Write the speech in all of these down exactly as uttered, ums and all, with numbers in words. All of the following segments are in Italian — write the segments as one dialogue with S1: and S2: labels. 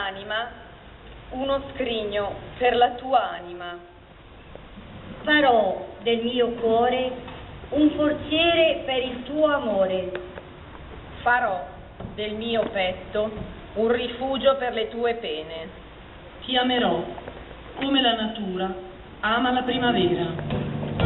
S1: anima uno scrigno per la tua anima.
S2: Farò del mio cuore un forziere per il tuo amore.
S1: Farò del mio petto un rifugio per le tue pene.
S3: Ti amerò come la natura ama la primavera.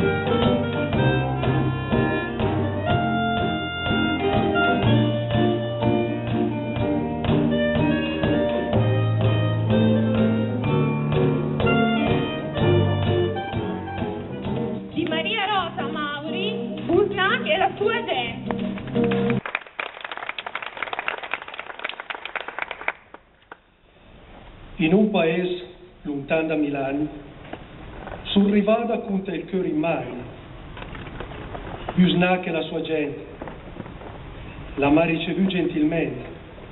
S4: In un paese lontano da Milano, sono arrivata con il cuore in mano. Bisogna che la sua gente la mi ha ricevuto gentilmente.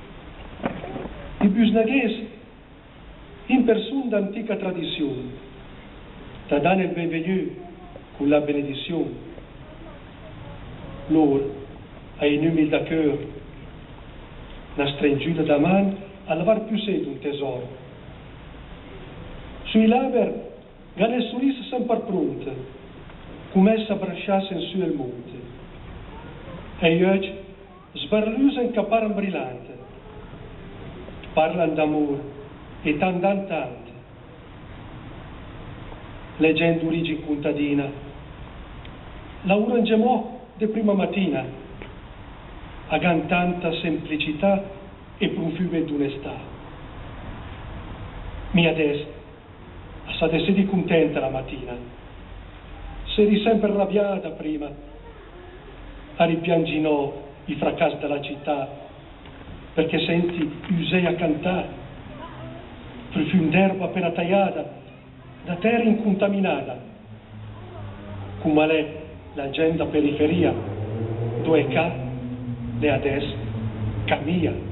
S4: E bisogna che in persona d'antica tradizione, da dare il benvenuto con la benedizione. Loro, ai numeri da cuore, una stringiuta da mano, a lavare più sede un tesoro. Sui laber, gane il sorriso sempre pronto, come essa abbracciasse in su il monte. E oggi, sbarlusa in capara brillante, parlano d'amore e tantan tante. Leggendo origine contadina, la urangemò di prima mattina, agan tanta semplicità e profumo d'onestà. Mia destra, state sedi contenta la mattina, seri sempre arrabbiata prima, a ripianginò i fracassi della città, perché senti usei a cantare, profum d'erba appena tagliata, da terra incontaminata, come è l'agenda periferia, dove ca, le adesso, cammia.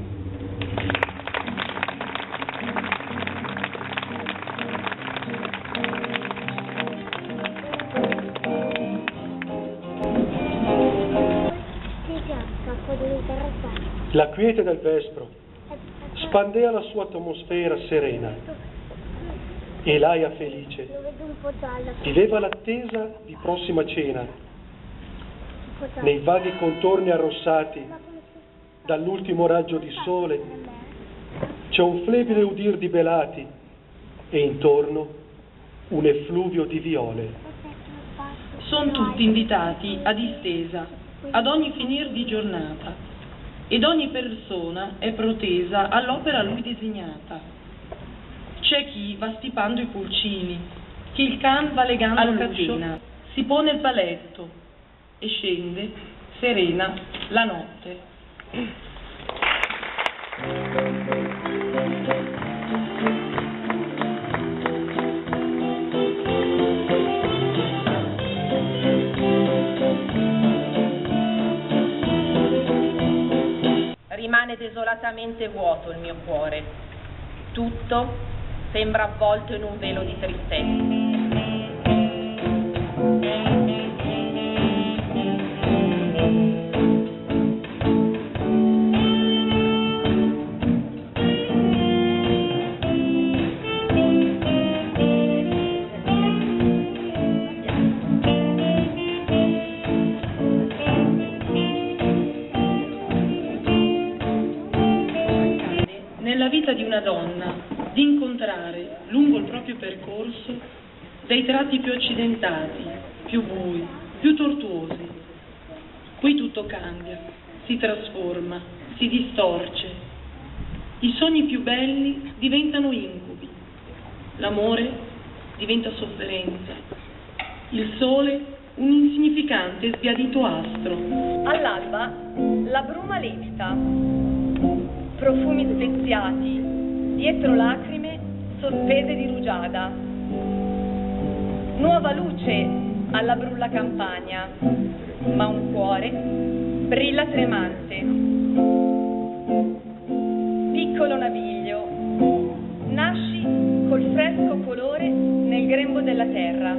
S4: La quiete del vespro spandea la sua atmosfera serena e l'aia felice viveva l'attesa di prossima cena nei vaghi contorni arrossati dall'ultimo raggio di sole. C'è un flebile udir di belati e intorno un effluvio di viole.
S3: Sono tutti invitati a distesa ad ogni finir di giornata, ed ogni persona è protesa all'opera a lui designata. C'è chi va stipando i pulcini, chi il can va legando alla catena, si pone il paletto e scende serena la notte.
S1: Rimane desolatamente vuoto il mio cuore. Tutto sembra avvolto in un velo di tristezza.
S3: Nella vita di una donna, di incontrare lungo il proprio percorso dei tratti più accidentati, più bui, più tortuosi. Qui tutto cambia, si trasforma, si distorce. I sogni più belli diventano incubi, l'amore diventa sofferenza, il sole un insignificante e sbiadito astro.
S1: All'alba la bruma levita, profumi speziati, dietro lacrime sospese di rugiada. Nuova luce alla brulla campagna, ma un cuore brilla tremante. Piccolo naviglio, nasci col fresco colore nel grembo della terra.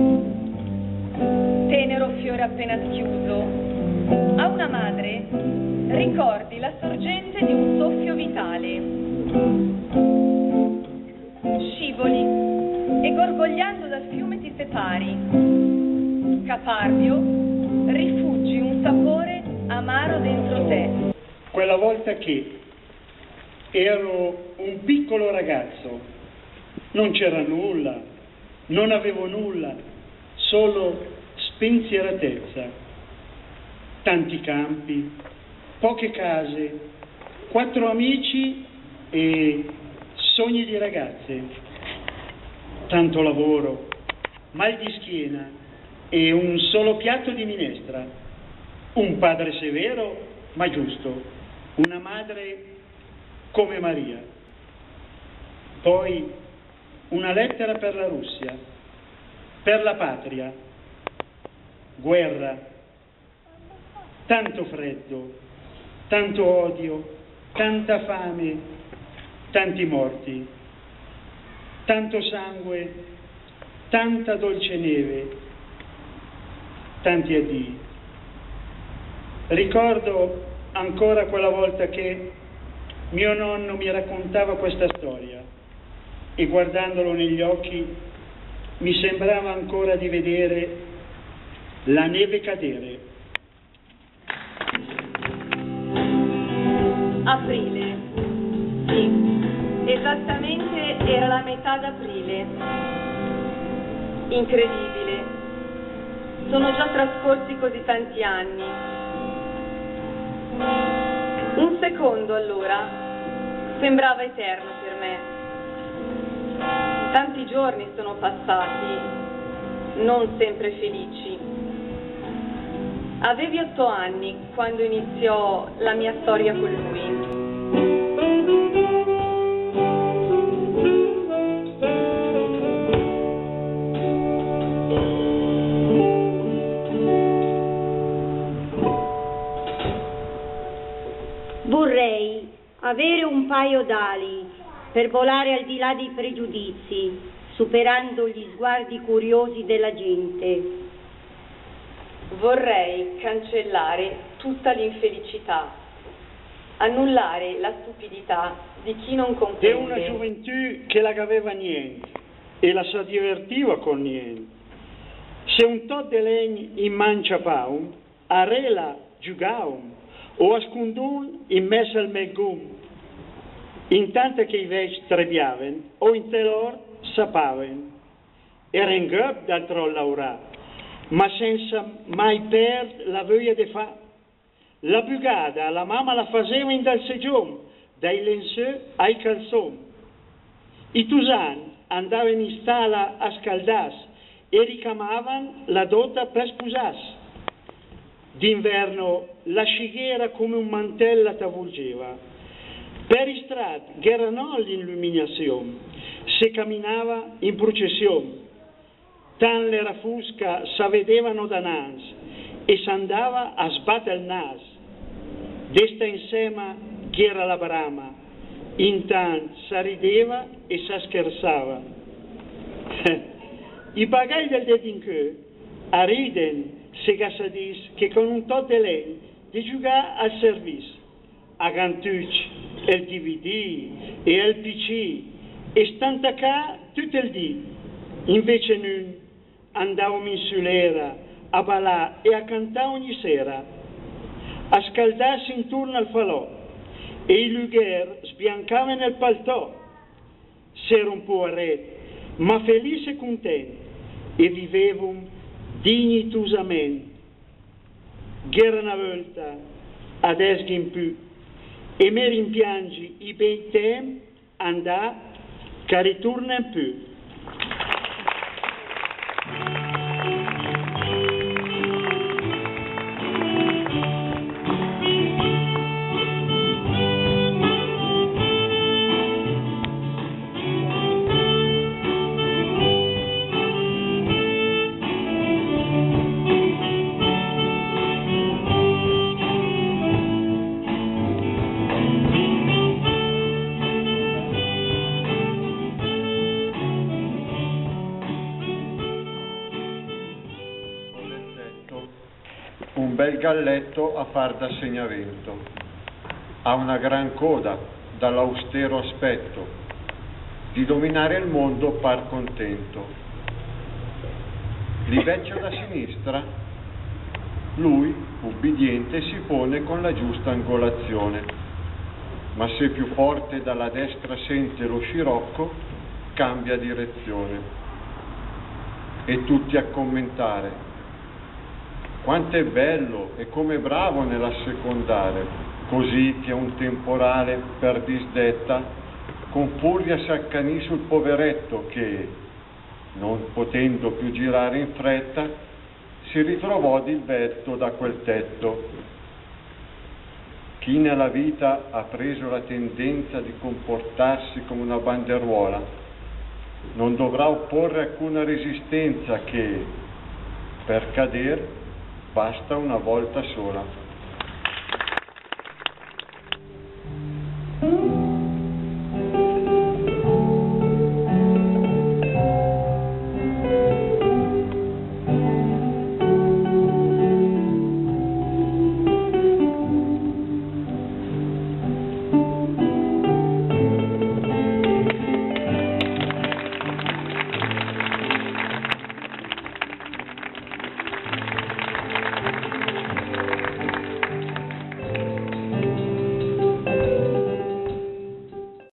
S1: Tenero fiore appena schiuso, a una madre ricordi la sorgente di un soffio vitale. sorvegliando dal fiume ti separi. Caparbio, rifugi un sapore amaro dentro te.
S5: Quella volta che ero un piccolo ragazzo, non c'era nulla, non avevo nulla, solo spensieratezza, tanti campi, poche case, quattro amici e sogni di ragazze, tanto lavoro, mal di schiena e un solo piatto di minestra, un padre severo ma giusto, una madre come Maria, poi una lettera per la Russia, per la patria, guerra, tanto freddo, tanto odio, tanta fame, tanti morti, tanto sangue, tanta dolce neve, tanti addii. Ricordo ancora quella volta che mio nonno mi raccontava questa storia e guardandolo negli occhi mi sembrava ancora di vedere la neve cadere.
S1: Aprile. Sì, esattamente era la metà d'aprile. Incredibile. Sono già trascorsi così tanti anni. Un secondo allora sembrava eterno per me. Tanti giorni sono passati, non sempre felici. Avevi otto anni quando iniziò la mia storia con lui.
S2: Vorrei avere un paio d'ali per volare al di là dei pregiudizi, superando gli sguardi curiosi della gente.
S1: Vorrei cancellare tutta l'infelicità, annullare la stupidità di chi non
S5: È
S1: comprende.
S5: una gioventù che la aveva niente e la si divertiva con niente. Se un tot de legni in mancia paum, a rela giugaum, o a scundun in messa al megum, intanto che i veci trebbiaven o in telor sapaven. Era in gub dal trollaurà, ma senza mai perdere la voglia di fa. La bugada la mamma la faceva in dal segion, dai lenseux ai calzon. I tusan andavano in stalla a scaldas e ricamavano la dota per sposarsi. D'inverno la scighera come un mantello la t'avvolgeva. Per i strati c'erano l'illuminazione, se camminava in processione. Tan l'era fusca s'avedevano da nas e s'andava a sbattere il nas. Desta insieme c'era la brama, intanto s'arrideva e s'scherzava. I pagai del dedincheu a riden se gassadis che con un tot de lei di giocare al servizio, a Gantucci, il D V D e il P C e stantacà tutto il dì. Invece noi andavamo in sulera a ballare e a cantare ogni sera, a scaldarsi intorno al falò e i lugher sbiancavano nel paltò. S'era un po' arredo, ma felice e contento e vivevamo dignitosamente. C'era una volta, adesso in più, e mi rimpiangi i bei tempi andà che ritorna in più.
S6: Un bel galletto a far da segnamento, ha una gran coda dall'austero aspetto, di dominare il mondo par contento, li beccia da sinistra. Lui, ubbidiente, si pone con la giusta angolazione, ma se più forte dalla destra sente lo scirocco, cambia direzione. E tutti a commentare: quanto è bello e come bravo nell'assecondare, così che un temporale per disdetta con furia si accanì sul poveretto che, non potendo più girare in fretta, si ritrovò divelto da quel tetto. Chi nella vita ha preso la tendenza di comportarsi come una banderuola non dovrà opporre alcuna resistenza che, per cader, basta una volta sola.